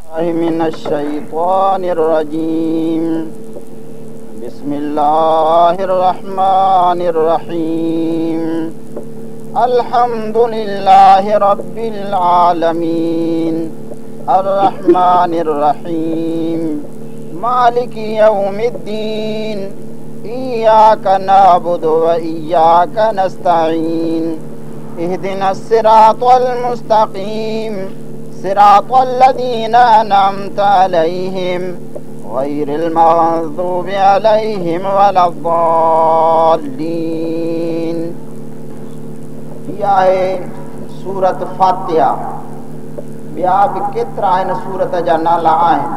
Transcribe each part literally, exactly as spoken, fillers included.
मिनश्शैतानिर्रजीम बिस्मिल्लाहिर्रहमानिर्रहीम अल्हम्दुलिल्लाहि रब्बिल आलमीन अर्रहमानिर्रहीम मालिकि यौमिद्दीन इय्याका नअबुदु व इय्याका नस्तईन इहदिनस सिरातल मुस्तकीम सिरातल लज़ीना अनअमता अलैहिम गैरिल मग़ज़ूबि अलैहिम वलद्दाल्लीन। यह है सूरत फातिहा। ॿिया बि केतिरा आहिनि सूरत जा नाला आहिनि।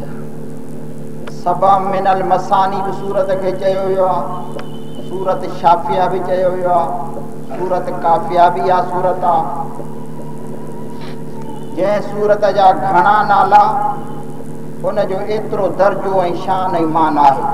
सबा मिनल मसानी बि सूरत खे चयो वियो आहे, सूरत शाफिया बि चयो वियो आहे, सूरत काफिया बि आहे सूरत आहे। जंहिं सूरत जा घणा नाला उन जो एतिरो दर्जो ऐं शान ऐं मान आहे।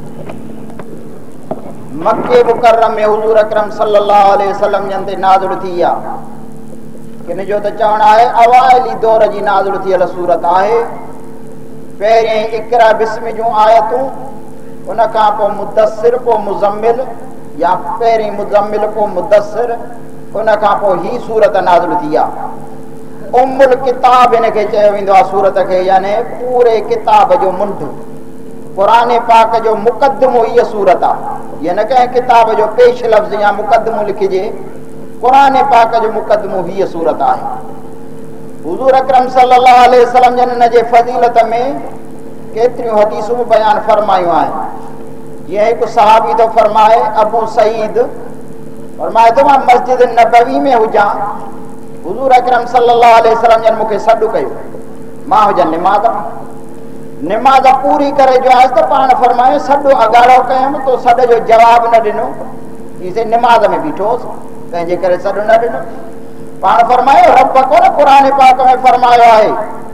मक्के मुकर्रम में हुज़ूर अकरम सल्लल्लाहु अलैहि वसल्लम जन ते नाज़िल थी आहे। किन जो त चवण आहे अवाइली दौर जी नाज़िल थियल सूरत आहे। पहिरें इक़रा बिस्म जूं आयतूं, उन खां पोइ मुदस्सिर, पोइ मुज़म्मिल, या पहिरीं मुज़म्मिल पोइ मुदस्सिर, उन खां पोइ ही सूरत नाज़िल थी आहे। उम्मुल किताब इन खे चयो वेंदो आहे सूरत खे, यानी पूरे किताब जो मुंडु। क़ुरान पाक जो मुक़दमो हीअ सूरत आहे। ये न कंहिं किताब जो पेश लफ़्ज़ या मुक़दमो लिखिजे, क़ुरान पाक जो मुक़दमो हीअ सूरत आहे। हुज़ूर अकरम सल्लल्लाहु अलैहि वसल्लम जन इन जे फ़ज़ीलत में केतिरियूं हदीसूं बयान फरमायूं आहिनि। जीअं हिकु सहाबी थो फरमाए, अबू सईद फरमाए थो, मां मस्जिद नबवी में हुजां, हुज़ूर अकरम सल्लल्लाहु अलैहि वसल्लम जन मूंखे सॾु कयो, मां हुजां निमाज़ निमाज़ पूरी करे जो आहे त पाण फरमायो सॾु अगाड़ो कयमि तो सॾ जो जवाबु न ॾिनो, हीअ निमाज़ में बीठोसि, तंहिंजे करे सॾु न ॾिनो। पाण फरमायो रब को न क़ुरान पाक में फरमायो आहे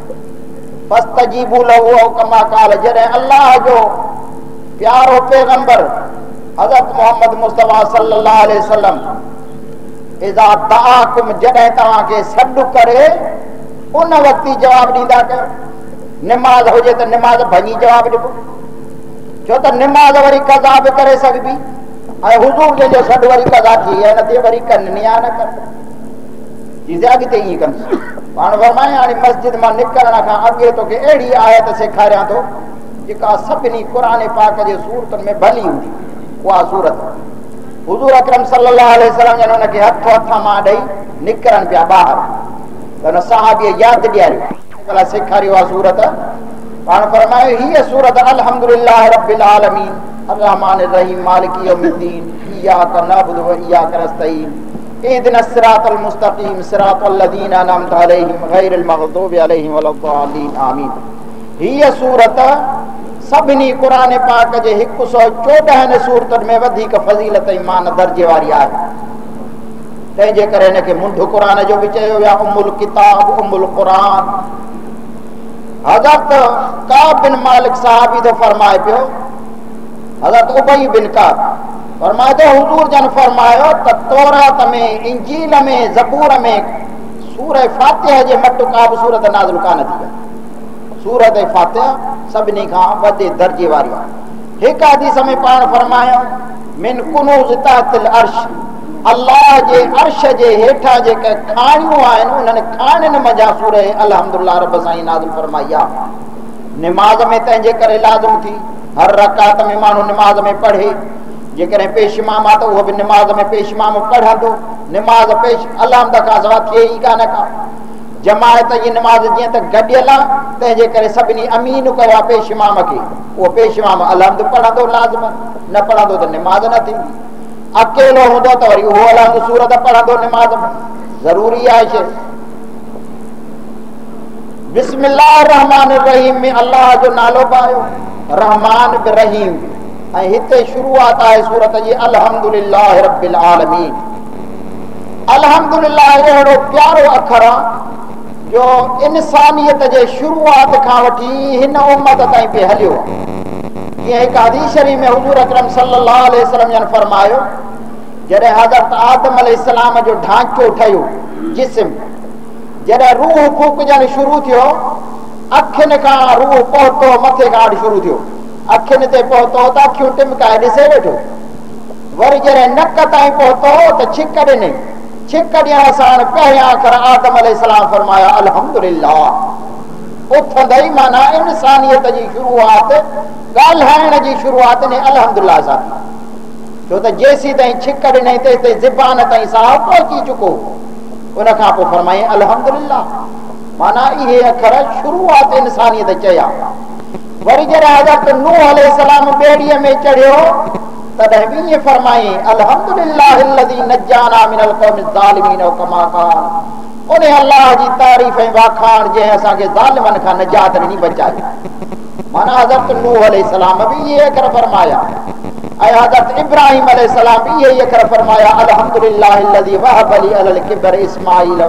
फस्तजीबू लहू कमा काल। जॾहिं अल्लाह जो प्यारो पैगंबर हज़रत मोहम्मद मुस्तफ़ा सल्लल्लाहु अलैहि वसल्लम इज़ा दआकुम, जॾहिं तव्हांखे सॾु करे उन वक़्तु ई जवाबु ॾींदा कयो। निमाज़ हुजे त निमाज़ भञी जवाबु ॾिबो, छो त निमाज़ वरी कज़ा बि करे सघिबी, ऐं हुज़ूर जंहिंजो सॾु वरी कज़ा थी आहे न थिए वरी कनि या न कनि, चीज़ अॻिते ईअं कंदुसि। पाण फरमाए हाणे मस्जिद मां निकिरण खां अॻे तोखे अहिड़ी आयत सेखारियां थो जेका सभिनी क़ुरान पाक जे सूरतुनि में भली हूंदी। उहा सूरत हुज़ूर अकरम सल्लल्लाहु अलैहि वसल्लम जन हुनखे हथ हथ मां ॾेई निकिरनि पिया ॿाहिरि, त हुन साहबीअ यादि ॾियारियो, भला सेखारियो आहे सूरत। पाण फरमायो हीअ सूरत अल्हम्दुलिल्लाहि रब्बिल आलमीन अर्रहमानिर रहीम मालिकि यौमिद्दीन इय्याका नअबुदु व इय्याका नस्तईन इहदिनस सिरातल मुस्तकीम सिरातल लज़ीना अनअमता अलैहिम गैरिल मग़ज़ूबि अलैहिम वलद्दाल्लीन। आमीन। हीअ सूरत सभिनी क़ुरान पाक जे हिकु सौ चोॾहनि सूरतुनि में वधीक फ़ज़ीलत ऐं मान दर्जे वारी आहे। तंहिंजे करे हिनखे मुंडु क़ुरान जो बि चयो वियो आहे, उम्मुल किताब उम्मुल क़ुरान। हज़रत काब बिन मालिक साहबी थो फरमाए पियो, हज़रत उबई बिन काब फरमाए थो हुज़ूर जन फरमायो त तौरात में, इंजील में, ज़बूर में सूरह फातिहा जे मटु का बि सूरत नाज़िल कान थी आहे। सूरत फातिहा सभिनी खां वॾे दर्जे वारी आहे। हिकु हदीस में पाण फरमायो मिन कुनूज़ तहतिल अर्श, अल्लाह जे अर्श जे हेठां जेके खाणियूं आहिनि उन्हनि खाणियुनि मंझां सूरह अल्हम्दुलिल्लाह रब साईं नाज़िल फरमाई आहे। निमाज़ में तंहिंजे करे लाज़िम थी, हर रकात में माण्हू निमाज़ में पढ़े। जेकॾहिं पेश इमाम आहे त उहो बि निमाज़ में पेश इमाम पढ़ंदो। निमाज़ पेश अलहमद खां सवाइ थिए ई कान का। जमायत जी निमाज़ जीअं त गॾियल आहे, तंहिंजे करे सभिनी अमीन कयो आहे पेश इमाम खे, उहो पेश इमाम अलहमद पढ़ंदो लाज़िम, न पढ़ंदो त निमाज़ न थींदी। अकेलो हूंदो त वरी उहो अलहमद सूरत पढ़ंदो निमाज़ में, ज़रूरी आहे शइ। बिस्मिल्लाहिर रहमानिर रहीम में अल्लाह जो नालो पायो, रहमान बि रहीम, ऐं हिते शुरूआत आहे सूरत जी अल्हम्दुलिल्लाहि रब्बिल आलमीन। अल्हम्दुलिल्लाह अहिड़ो प्यारो अखर आहे जो इंसानियत जे शुरूआत खां वठी हिन उम्मत ताईं पे हलियो आहे। जीअं हिकु हदीस शरीफ़ में हुज़ूर अकरम सल्लल्लाहु अलैहि वसल्लम जन फरमायो, जॾहिं हज़रत आदम अलैहिस्सलाम जो ढांचो ठहियो जिस्म, जॾहिं रूह फूकजण शुरू थियो त अखियुनि खां रूह पहुतो मथे खां अॾु शुरू थियो अखियुनि ते पहुतो त अखियूं टिमकाए ॾिसे वेठो वरी जॾहिं नक ताईं पहुतो त छिक ॾिनई छिक ॾियण सां पहिरियां अखर आदम अलैहिस्सलाम फरमाया अल्हम्दुलिल्लाह उथंदई माना इंसानियत जी शुरूआत ॻाल्हाइण जी शुरूआत ने अल्हम्दुलिल्लाह सां छो त जेसीं ताईं छिक ॾिनई तेसि ताईं ज़बान ताईं साह पहुची चुको उन खां पोइ फरमाई अल्हम्दुलिल्लाह माना इहे अखर शुरूआत इंसानियत चया वरी जॾहिं हज़रत नूह अलैहिस्सलाम ॿेड़ीअ में चढ़ियो तॾहिं बि ईअं फरमाई अल्हम्दुलिल्लाह अल्लज़ी नज्जाना मिनल क़ौमिज़ ज़ालिमीन कमा क़ाल उन अल्लाह जी तारीफ़ ऐं वाखाण जंहिं असांखे ज़ालिमनि खां निजात ॾिनी बचाई माना हज़रत नूह अलैहिस्सलाम बि इहे अखर फरमाया ऐं हज़रत इब्राहिम अलैहिस्सलाम बि इहे अखर फरमाया अल्हम्दुलिल्लाह अल्लज़ी वहब ली अलल किबर इस्माईल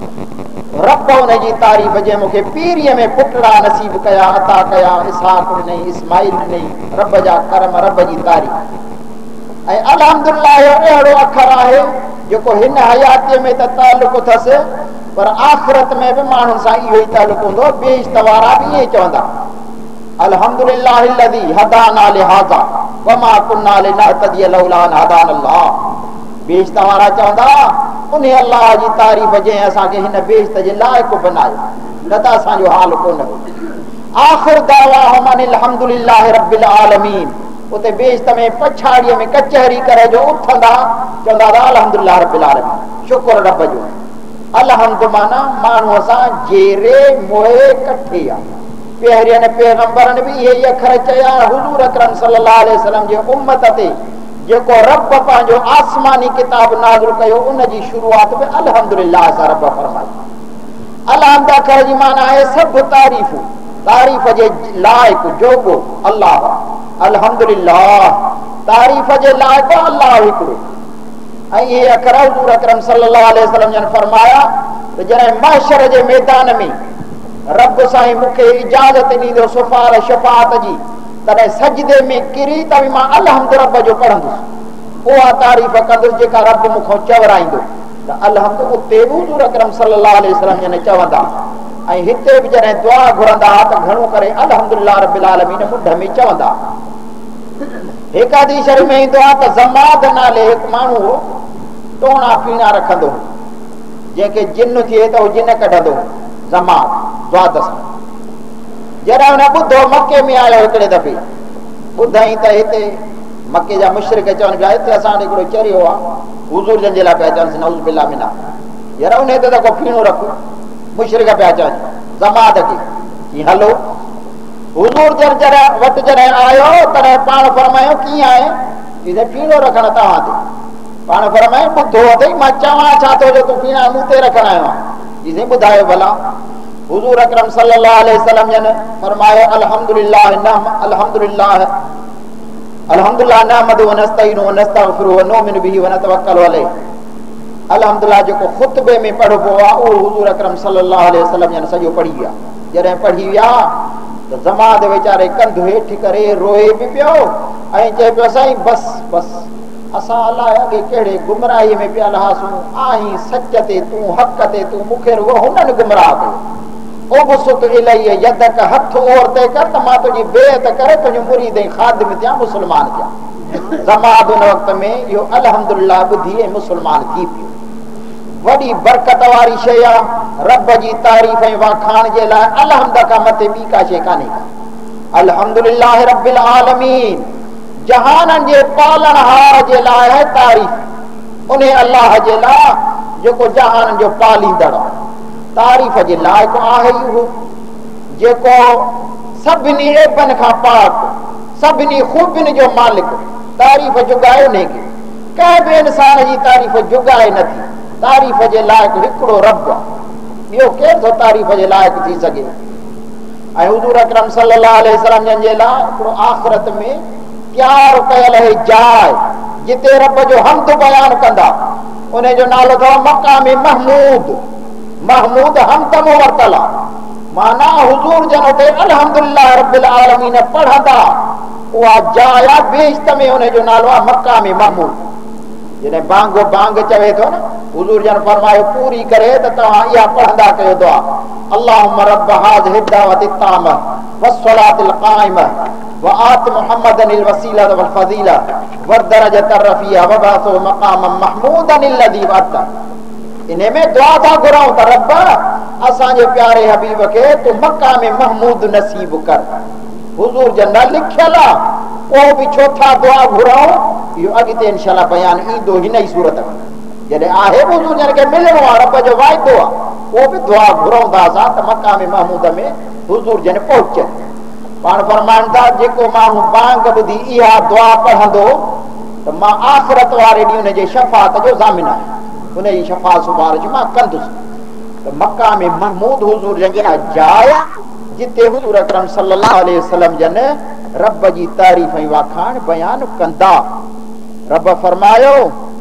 रब उन जी तारीफ़ जंहिं मूंखे पीरीअ में पुटड़ा नसीब कया अता कया इसहाक ॾिनई इस्माईल ॾिनई रब जा करम रब जी तारीफ़ ऐं अल्हम्दुलिल्लाह अहिड़ो अखर आहे जेको हिन हयातीअ में त तालुक़ अथसि पर आख़िरत में बि माण्हुनि सां इहो ई तालुक़ हूंदो बेइज़्ज़त वारा बि ईअं चवंदा अल्हम्दुलिल्लाह अल्लज़ी हदाना लिहाज़ा वमा कुन्ना लिनहतदिय लौला अन हदानल्लाह बेइज़्ज़त वारा चवंदा उन अल्लाह जी तारीफ़ जंहिं असांखे हिन बेइज़्ज़त जे लाइक़ु बनायो न त असांजो हाल कोन हो आख़िर दावाहुम अनिल हम्दुलिल्लाह रब्बिल आलमीन उते बेइज़्ज़त में पछाड़ीअ में कचहरी करे जो उथंदा चवंदा अल्हम्दुलिल्लाह रब्बिल आलमीन शुक्र रब जो अलहम्द माना माण्हूअ सां जेरे मोए कठे आहे पहिरियनि पैगंबरनि बि इहे ई अखर चया हुज़ूर अकरम सल्लल्लाहु अलैहि वसल्लम जे उम्मत ते जेको रब पंहिंजो आसमानी किताब नाज़िल कयो उन जी शुरूआत में अल्हम्दुलिल्लाह सां रब फरमाई अलहम्द अखर जी माना आहे सभु तारीफ़ तारीफ़ जे लाइक़ जोगो अल्लाह अल्हम्दुलिल्लाह तारीफ़ जे लाइक़ अल्लाह हिकिड़ो ऐं इहे अखर हुज़ूर अकरम सल्लल्लाहु अलैहि वसल्लम जन फरमाया त जॾहिं महशर जे मैदान में रब साईं मूंखे इजाज़त ॾींदो सुफ़ार शफ़ाअत जी तॾहिं सजदे में किरी त बि मां अलहम्द रब जो पढ़ंदुसि उहा तारीफ़ कंदुसि जेका रब मूंखां चवराईंदो त अलहम्द उते बि हुज़ूर अकरम सल्लल्लाहु अलैहि वसल्लम जन चवंदा ऐं हिते बि जॾहिं दुआ घुरंदा त घणो करे अल्हम्दुलिल्लाह रब्बिल आलमीन मुंड में चवंदा हिकु हदीस शरीफ़ में ईंदो आहे त ज़माद नाले हिकु माण्हू हो टोणा पीणा रखंदो जंहिंखे जिन थिए त उहो जिन कढंदो ज़माद द्वादश जॾहिं हुन ॿुधो मके में आयो हिकिड़े दफ़े ॿुधई त हिते मके जा मुशरिक चवनि पिया हिते असां वटि हिकिड़ो चरियो आहे हुज़ूर जन जे लाइ पिया चवनि नऊज़ बिल्लाह मिना यार उन ते त को पीणो रखो मुशरिक पिया चवनि ज़माद खे कीअं हलो हुज़ूर जन जॾहिं वटि जॾहिं आयो तॾहिं पाण फरमायो कीअं आहे इहे पीणो रखणु तव्हां ते पाण फरमायो ॿुधो अथई मां चवां छा थो जो तूं पीणा मूं ते रखणु आयो आहे इहे ॿुधायो भला हुज़ूर अकरम सल्लल्लाहु अलैहि वसल्लम जन फरमायो अल्हम्दुलिल्लाह नहम अल्हम्दुलिल्लाह अल्हम्दुलिल्लाह नहमदु व नस्तईनु व नस्तगफिरु व नुमिनु बिही व नतवक्कलु अलैहि अल्हम्दुलिल्लाह जेको ख़ुतबे में पढ़बो आहे उहो हुज़ूर अकरम सल्लल्लाहु अलैहि वसल्लम जन सॼो पढ़ी विया जॾहिं पढ़ी विया त ज़माद वीचारे कंधु हेठि करे रोए बि पियो ऐं चए पियो साईं बसि बसि असां अलाए अॻे कहिड़े गुमराही में पिया लहासूं आहीं सच ते तूं हक़ ते तूं मूंखे रुॻो हुननि गुमराह कयो उबसुत इलैहि यदक हथ ओर ते कर त मां तुंहिंजी बेअत करे तुंहिंजो मुरीद ऐं ख़ादिम थियां मुस्लमान थियां ज़माद उन वक़्त में इहो अल्हम्दुलिल्लाह ॿुधी ऐं मुस्लमान थी पियो वॾी बरकत वारी शइ आहे रब जी तारीफ़ ऐं वाखाण जे लाइ अल्हम्द खां मथे ॿी का शइ कान्हे का अल्हम्दुलिल्लाह रब्बिल आलमीन जहाननि जे पालनहार जे लाइ आहे तारीफ़ उन अल्लाह जे लाइ जेको जहाननि जो पालींदड़ आहे तारीफ़ जे लाइक़ु आहे इहो जेको सभिनी ऐबनि खां पाक सभिनी ख़ूबियुनि जो मालिक तारीफ़ जुगाए उन खे कंहिं बि इंसान जी तारीफ़ जुगाए नथी तारीफ़ जे लाइक़ु हिकिड़ो रब आहे ॿियो केरु थो तारीफ़ जे लाइक़ु थी सघे ऐं हुज़ूर अकरम सल्लल्लाहु अलैहि वसल्लम जन जे लाइ हिकिड़ो आख़िरत में तयारु कयल आहे जाइ जिते रब जो हम्द बयानु कंदा उन जो नालो अथव मक़ाम महमूद महमूद हमदम वरतल माना हुज़ूर जन उते अल्हम्दुलिल्लाह रब्बिल आलमीन पढ़ंदा उहा जाइ आहे बेइज़्ज़त में उन जो नालो आहे मक़ाम महमूद जॾहिं बांग बांग चवे थो न हुजूर जन फरमायो पूरी करे त तव्हां इहा पढ़ंदा कयो दुआ अल्लाहुम्मा रब्ब हाज़िहि दावति तामा वस्सलातिल क़ाइमा व आत मुहम्मदन अल वसीला वल फज़ीला व दरजत रफ़िया व बासु मक़ामम महमूदन अलज़ी वअता। इन में दुआ था घुराऊं त रब असांजे प्यारे हबीब खे तू मक़ाम महमूद नसीब कर। हुजूर जन लिखियल आहे पोइ बि छो था दुआ घुराऊं, इहो अॻिते इंशाअल्लाह बयान ईंदो हिन ई सूरत में। जॾहिं आहे हुजूर जन खे मिलणो आहे, रब जो वाइदो आहे, पोइ बि दुआ घुराऊं था असां त मक़ाम महमूद में हुजूर जन पहुचनि। पाण फरमाइनि था जेको माण्हू बांग ॿुधी इहा दुआ पढ़ंदो त मां आख़िरत वारे ॾींहुं हुनजे शफ़ाअत जो ज़ामिन आहियां, हुनजी शफ़ाअत सुभाणे मां कंदुसि। त मक़ाम महमूद हुजूर जन जी जाइ जिते हुजूर अकरम सल्लल्लाहु अलैहि वसल्लम जन रब जी तारीफ़ ऐं वाखाण बयान कंदा। रब फरमायो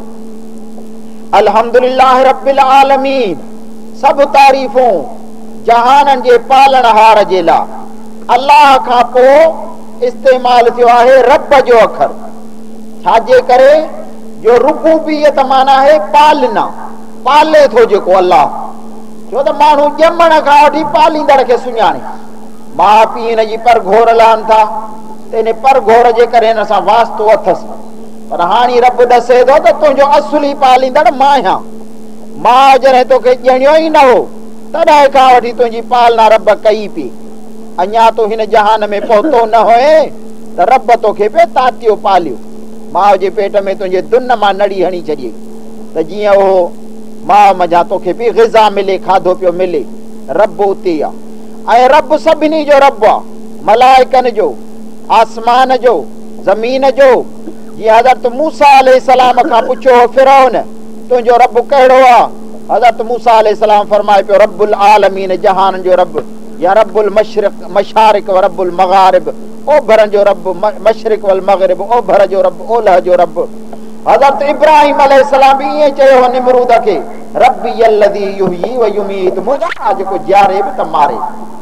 अल्हम्दुलिल्लाह रब्बिल आलमीन, सब तारीफ़ूं जहाननि जे पालनहार जे लाइ। अल्लाह खां पोइ इस्तेमाल थियो आहे रब जो अखर, छाजे करे जो रुबूबियत माना है पालना, पाले थो जेको अल्लाह। छो त माण्हू ॼमण खां वठी पालींदड़ खे सुञाणे, माउ पीउ हिन जी पर घोर लहनि था त इन पर घोर जे करे हिन सां वास्तो अथसि। पर हाणे रब ॾसे थो त तुंहिंजो असुली पालींदड़ मां आहियां। मां जॾहिं तोखे ॼणियो ई न हो तॾहिं खां वठी तुंहिंजी पालना रब कई पई। अञा तूं हिन जहान में पहुतो न हुए त रब तोखे पे तातियो पालियो। माउ जे पेट में तुंहिंजे दुन मां नड़ी हणी छॾियई त जीअं उहो माउ मझां तोखे बि ग़िज़ा मिले, खाधो पियो मिले। रब उते आहे ऐं रब सभिनी जो रब आहे, मलाइकनि जो, आसमान जो, ज़मीन जो। जीअं हज़रत मूसा अलैहिस्सलाम खां पुछियो हो फिरौन तुंहिंजो रब कहिड़ो आहे, हज़रत मूसा अलैहिस्सलाम फरमाए पियो रब्बुल आलमीन, जहान जो रब, या रब्बुल मशरिक मशारिक व रब्बुल मगारिब, ओभरनि जो रब, मशरिक वल मगरिब, ओभर जो रब, ओलह जो रब। हज़रत इब्राहिम अलैहिस्सलाम बि ईअं चयो हो निमरूद खे रब्बी अल्लज़ी युहयी व युमीत, मुंहिंजो जेको जियारे बि त मारे।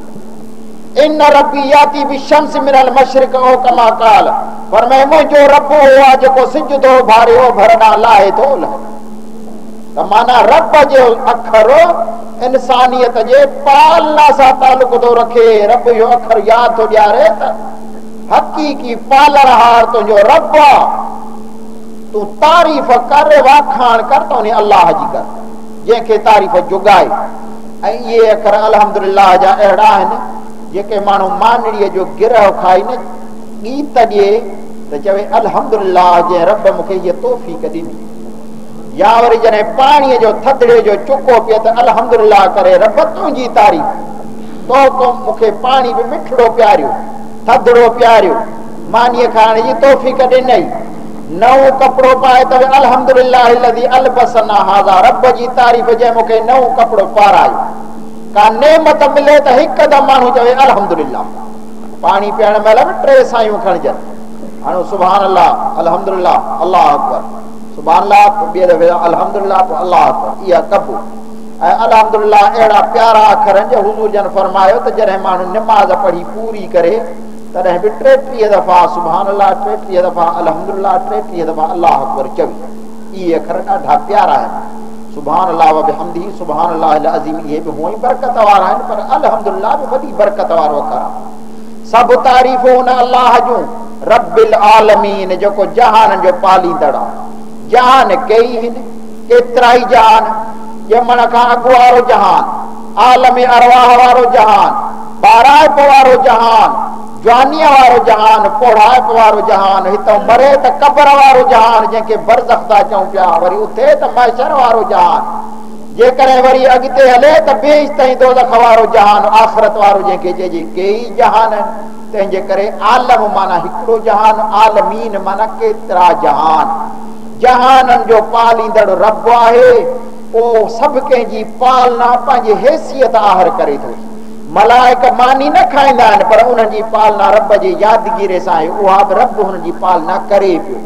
इन रब्बी याती बिशम्स मिनल मशरिक ओ कमा काल, फरमाए मुंहिंजो रब उहो आहे जेको सिज थो भारे ओभर ॾांहुं लाहे थो ओलह। त माना रब जो अखर इंसानियत जे पालना सां तालुक थो रखे। रब जो अखर यादि थो ॾियारे त हक़ीक़ी पालनहार तुंहिंजो रब आहे। तूं तारीफ़ कर, वाखाण कर त उन अलाह जी कर जंहिंखे तारीफ़ जुगाए। ऐं इहे अखर अल्हम्दुलिल्लाह जा अहिड़ा आहिनि जेके माण्हू मानड़ीअ जो गिरह खाई न गीत ॾिए त चवे अल्हम्दुलिल्लाह जंहिं रब मूंखे हीअ तौफ़ीक़ ॾिनी। या वरी जॾहिं पाणीअ जो थधिड़े जो चुको पिए त अल्हम्दुलिल्लाह करे रब तुंहिंजी तारीफ़, तो को मूंखे पाणी बि मिठड़ो पियारियो, थधिड़ो पियारियो, मानीअ खाइण जी तौफ़ीक़ ॾिनई। नओं कपिड़ो पाए त अल्हम्दुलिल्लाह लज़ी अलबसना हाज़ा, रब जी तारीफ़ जंहिं मूंखे नओं कपिड़ो पारायो। का नेमत मिले त हिकदमि माण्हू चवे अल्हम्दुलिल्लाह। पाणी पीअण महिल बि टे सायूं खणजनि, हाणे सुभान अल्लाह, अल्हम्दुलिल्लाह, अल्लाह अकबर, सुभान अल्लाह, ॿिए दफ़े अल्हम्दुलिल्लाह, अल्लाह अकबर, इहा कबो। ऐं अल्हम्दुलिल्लाह अहिड़ा प्यारा अखर आहिनि जो हुज़ूर जन फरमायो त जॾहिं माण्हू निमाज़ पढ़ी पूरी करे तॾहिं बि टेटीह दफ़ा सुभान अल्लाह, टेटीह दफ़ा अल्हम्दुलिल्लाह, टेटीह दफ़ा अल्लाह अकबर चवे। इहे अखर ॾाढा प्यारा आहिनि। सुभान अल्लाह व बिहम्दिही, सुभान अल्लाह अल अज़ीम, इहे बि हुअं ई बरकत वारा आहिनि, पर अल्हम्दुलिल्लाह बि वॾी बरकत वारो अखर आहे। सभु तारीफ़ूं उन अल्लाह जूं रब्बिल आलमीन, जेको जहाननि जो पालींदड़ आहे। जहान कई आहिनि, केतिरा ई जहान, ॼमण खां अॻु वारो जहान, आलम अरवाह वारो जहान, ॿाराइप वारो जहान, जवानीअ वारो जहान, पोढ़ाइप वारो जहान, हितां मरे त क़बर वारो जहान जंहिंखे बरज़ख था चऊं पिया, वरी उथे त महशर वारो जहान, जेकॾहिं वरी अॻिते हले त बेइज़ ताईं दोज़ख वारो जहान, आख़िरत वारो जंहिंखे चइजे। कई जहान आहिनि, तंहिंजे करे आलम माना हिकिड़ो जहान, आलमीन माना केतिरा जहान। जहाननि जो पालींदड़ रब आहे, पोइ सभु कंहिंजी पालना पंहिंजी हैसियत आहर करे थो। मलाइक मानी न खाईंदा आहिनि, पर उन्हनि जी पालना रब जी यादगिरी सां आहे, उहा बि रब हुननि जी पालना करे पियो।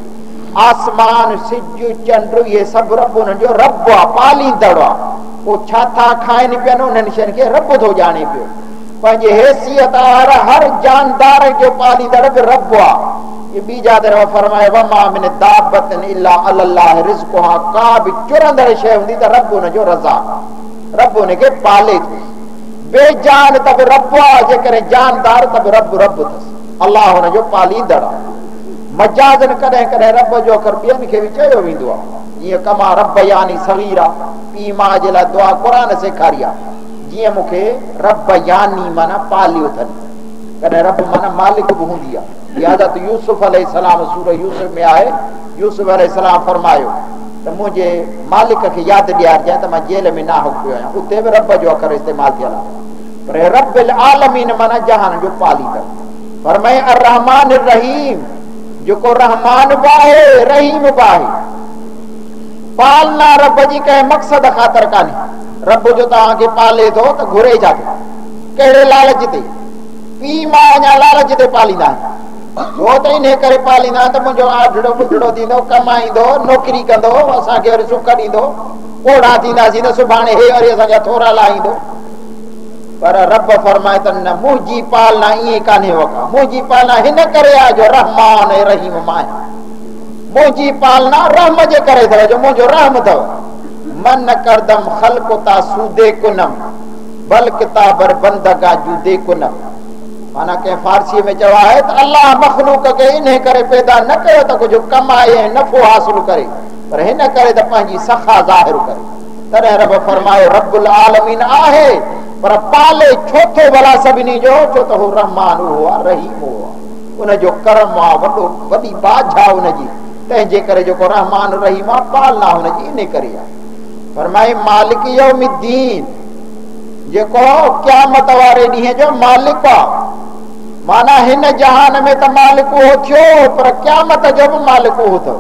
आसमान, सिज, चंड, इहे सभु रब हुननि जो रब आहे, पालींदड़ आहे। पोइ छा था खाइनि पिया न उन्हनि शयुनि खे रब थो ॼाणे पियो। पंहिंजी हैसियत आहर हर जानदार जो पालींदड़ बि रब आहे। ये बीजा दर फरमाए वमा मिन दाबतन इल्ला अल्लाह रिज़्क़ुहा का भी चुरंदड़ शइ हूंदी त रब उन जो रज़ा रब उन खे पाले थो बेजान त बि रब आहे जेकॾहिं जानदार त बि रब रब अथसि अलाह हुन जो पालींदड़ आहे मजाज़न कॾहिं कॾहिं रब जो अखर ॿियनि खे बि चयो वेंदो आहे जीअं कमा रब यानी सगीरा पीउ माउ जे लाइ दुआ क़ुर सेखारी आहे जीअं मूंखे रब यानी माना पालियो अथनि कॾहिं रब माना मालिक बि हूंदी आहे हज़रत यूसुफ अलैहिस्सलाम सूरह यूसुफ में आहे यूसुफ अलैहिस्सलाम फरमायो त मुंहिंजे मालिक खे यादि ॾियारजांइ त मां जेल में नाहक पियो आहियां उते बि रब जो अखर इस्तेमालु थियल आहे पर रब्बिल आलमीन माना जहान जो पालींदड़ फरमाए अर्रहमान रहीम जेको रहमान बि आहे रहीम बि आहे पालना रब जी कंहिं मक़सद ख़ातिर कान्हे रब जो तव्हांखे पाले थो त घुरे छा थो कहिड़े लालच ते पीउ मां अञा लालच ते पालींदा आहिनि छो त इन करे पालींदा त मुंहिंजो आढड़ो ॿुढड़ो थींदो कमाईंदो नौकिरी कंदो असांखे वरी सुख ॾींदो ओड़ा थींदासीं त सुभाणे हे वरी असांजा थोरा लाहींदो पर रब फरमाए त न मुंहिंजी पालना ईअं कान्हे वका मुंहिंजी पालना हिन करे आहे जो रहमान ऐं रहीम मां आहियां मुंहिंजी पालना रहम जे करे अथव जो मुंहिंजो रहम अथव मन करदम ख़ल्क़ ता सूदे कुनम बल किताबर बंदगा जूदे कुनम माना कंहिं फारसीअ में चयो आहे त अलाह मख़लूक खे इन करे पैदा न कयो त कुझु कमाए ऐं नफ़ो हासिल करे पर हिन करे त पंहिंजी सखा ज़ाहिर करे तॾहिं रब फरमायो रब्बुल आलमीन आहे पर पाले छो थो भला सभिनी जो छो त हू रहमान उहो आहे रहीम उहो आहे उनजो करम आहे वॾो वॾी बाझा उनजी तंहिंजे करे जेको रहमान रहीम आहे पालना हुनजी इन करे आहे फरमाए मालिक यौमिद्दीन जेको क़यामत वारे ॾींहं जो मालिक आहे माना हिन जहान में त मालिक उहो थियो पर क़यामत जो बि मालिक उहो अथव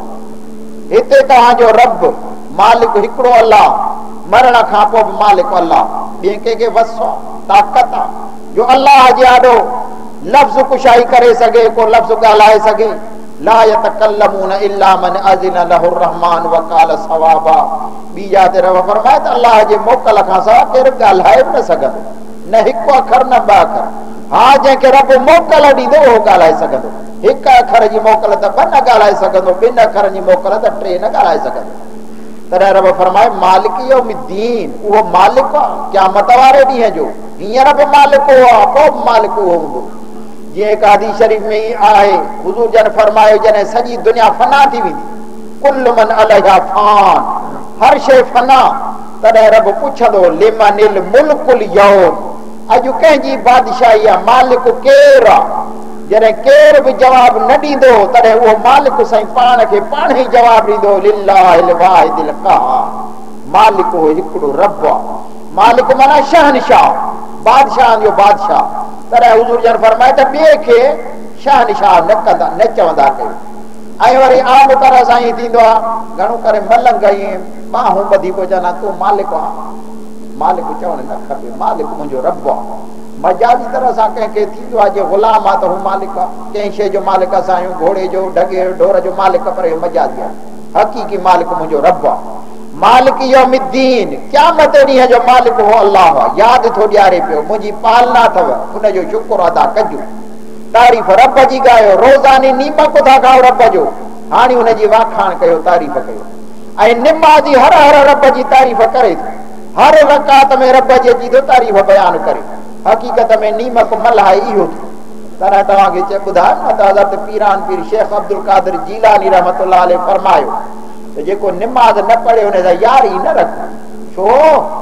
हिते तव्हांजो रब मालिक हिकिड़ो अलाह मरण खां पोइ बि मालिक अलाह ॿिए कंहिंखे वस आहे ताक़त आहे जो अलाह जे आॾो लफ़्ज़ कुशाई करे सघे को लफ़्ज़ ॻाल्हाए सघे ला यतकल्लमून इल्ला मन अज़िन लहु रहमान वकाल सवाबा ॿी जाते रब फरमाए त अलाह जे मोकल खां सवाइ केरु ॻाल्हाए बि न सघंदो न हिकु अखर न ॿ अखर हा जंहिंखे रब मोकल ॾींदो उहो ॻाल्हाए सघंदो हिकु अखर जी मोकल त ॿ न ॻाल्हाए सघंदो ॿिनि अखरनि जी मोकल त टे न ॻाल्हाए सघंदो तॾहिं रब फरमाए मालिक यौमिद्दीन उहो मालिक आहे क़यामत वारे ॾींहं जो हींअर बि मालिक उहो आहे पोइ बि मालिक उहो हूंदो जीअं हिकु हदीस शरीफ़ में ई आहे हुज़ूर जन फरमायो जॾहिं सॼी दुनिया फना थी वेंदी कुल मन अलैहा फान हर शइ फना तॾहिं रब पुछंदो लिमनिल मुल्कुल यौम अॼु कंहिंजी बादशाही आहे मालिक केरु आहे जॾहिं केरु बि जवाबु न ॾींदो तॾहिं उहो मालिक साईं पाण खे पाण ई जवाबु ॾींदो लिल्लाहिल वाहिदिल क़हार मालिक उहो हिकिड़ो रब आहे मालिक माना शहनशाह बादशाहनि जो बादशाह तॾहिं हुज़ूर जन फरमाए त ॿिए खे शहनशाह न कंदा न चवंदा कयो ऐं वरी आम तरह सां ईअं थींदो आहे घणो करे मलंग ईअं बाहूं ॿधी पोइ चवंदा तूं मालिक आहे मालिक चवणु न खपे मालिक मुंहिंजो रब आहे मजाजी तरह सां कंहिंखे थींदो आहे जे ग़ुलाम आहे त हू मालिक आहे कंहिं शइ जो मालिक असां आहियूं घोड़े जो ढगे ढोर जो मालिक पर इहो मजाजी आहे हक़ीक़ी मालिक मुंहिंजो रब आहे मालिक यौमिद्दीन क़यामत ॾींहं जो मालिक हो अलाह आहे यादि थो ॾियारे पियो मुंहिंजी पालना अथव हुनजो शुक्र अदा कजो तारीफ़ रब जी ॻायो रोज़ानी नीमक था खाओ रब जो हाणे हुनजी वाखाण कयो तारीफ़ कयो ऐं निमाज़ी हर हर रब जी तारीफ़ करे थो हर रकात में रब जी अची थो तारीफ़ बयानु करे हक़ीक़त में नीमक मल्हाए इहो थियो तॾहिं तव्हांखे चए ॿुधायो न त हज़रत पीरान पीर शेख अब्दुल कादिर जीलानी रहमतुल्लाह अलैह फरमायो त जेको निमाज़ न पढ़े हुन सां यारी न रख छो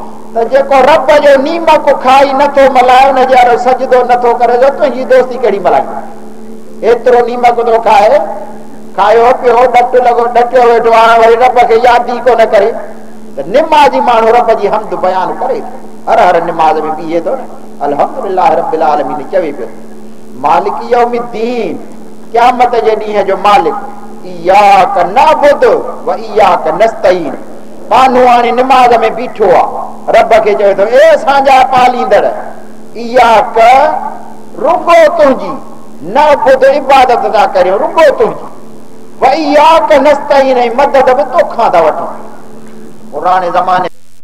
त जेको रब जो नीमक खाई नथो मल्हाए हुनजे वारो सजदो नथो करे त तुंहिंजी दोस्ती कहिड़ी मल्हाईंदो एतिरो नीमक थो खाए खायो पियो ॾट लॻो ॾटियो वेठो हाणे वरी रब खे यादि ई कोन करे त निमाज़ी माण्हू रब जी हमद बयानु करे थो हर हर निमाज़ में बीहे थो न अल्हम्दुलिल्लाह रब्बिल आलमीन चवे पियो मालिक यौमिद्दीन क़यामत जे ॾींहं जो मालिक इय्याक नअबुद व इय्याक नस्तईन माण्हू हाणे निमाज़ में बीठो आहे रब खे चवे थो ए असांजा पालींदड़ इय्याक रुगो तुंहिंजी नअबुद इबादत था करियूं रुगो तुंहिंजी व इय्याक नस्तईन ऐं मदद बि तोखां था वठूं पुराणे ज़माने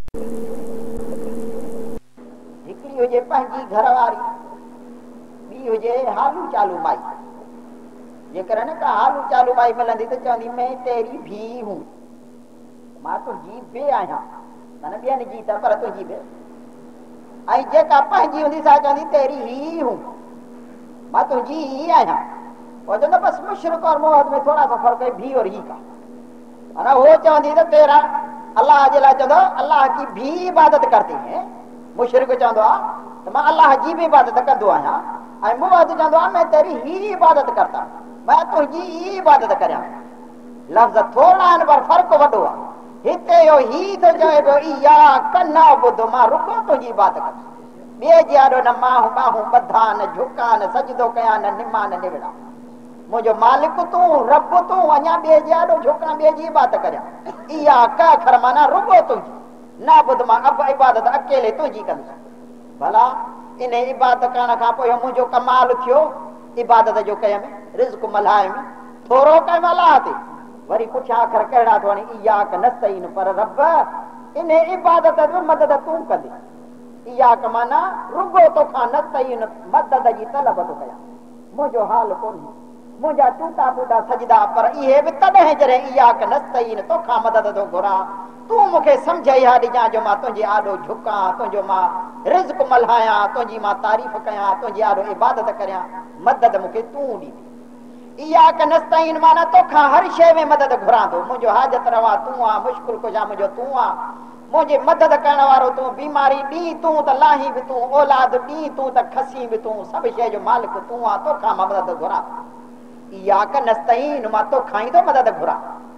हिकिड़ी हुजे पंहिंजी घर वारी ॿी हुजे हालू चालू माई जेकर न का हालू चालू भाई मिलंदी त चवंदी मैं तेरी भी हूं, मां तुंहिंजी बे आहियां, माना ॿियनि जी त पर तुंहिंजी बे। ऐं जेका पंहिंजी हूंदी सा चवंदी तेरी ही हूं, मां तुंहिंजी ही आहियां। वो चवंदो बस मुशरिक और मोहद में थोड़ा सा फर्क है, भी और ही का। माना वो चवंदी त तेरा अल्लाह जे लाइ चवंदो अल्लाह की भी इबादत करते हैं। मुशरिक चवंदो आहे त मां अल्लाह जी बि इबादत कंदो आहियां, ऐं मोहद चवंदो आहे मैं तेरी ही इबादत करता, मैं तुंहिंजी ही इबादत करियां। लफ़्ज़ थोड़ा आहिनि पर फ़र्क़ु वॾो आहे। हिते इहो ही थो चवे पियो इया कन्ना ॿुधो मां रुको तुंहिंजी इबादत कर, ॿिए जहिड़ो न माहूं ॿाहूं ॿधा न झुका न सजदो कयां न निमा न निवड़ा, मुंहिंजो मालिक तूं रब तूं, अञा ॿिए जहिड़ो झुका ॿिए जी इबादत करियां। इहा का खर माना रुगो तुंहिंजी, न ॿुध मां अब इबादत अकेले तुंहिंजी कंदुसि। भला इन इबादत करण खां पोइ मुंहिंजो कमाल थियो इबादत जो कयम, रिज़्क मल्हायम, थोरो कयम अलाह ते, वरी पुठियां अखर कहिड़ा थो वञे इया क नस्तईन, पर रब इन इबादत जो मदद तूं कंदे। इया क माना रुगो तोखां नस्तईन मदद जी तलब थो कयां, मुंहिंजो हाल कोन्हे, मुंहिंजा टूटा फूटा सजदा, पर इहे बि तॾहिं जॾहिं इया क नस्तईन तोखां मदद थो घुरां, तूं मूंखे सम्झ इहा ॾिजां जो मां तुंहिंजे आॾो झुकां, तुंहिंजो मां रिज़्क मल्हायां, तुंहिंजी मां तारीफ़ कयां, तुंहिंजे आॾो इबादत करियां, मदद मूंखे तूं ॾींदी। इया क नस्तईन माना तोखां हर शइ में मदद घुरां थो, मुंहिंजो हाजत रवा तूं आहे, मुश्किल कुझा मुंहिंजो तूं आहे, मुंहिंजी मदद करण वारो तूं, बीमारी ॾी तूं त लाही बि तूं, औलाद ॾी तूं त खसी बि तूं, सभु शइ जो मालिक तूं आहे, तोखां मां मदद घुरां। इया क नस्तईन मां तोखां ई थो मदद घुरां,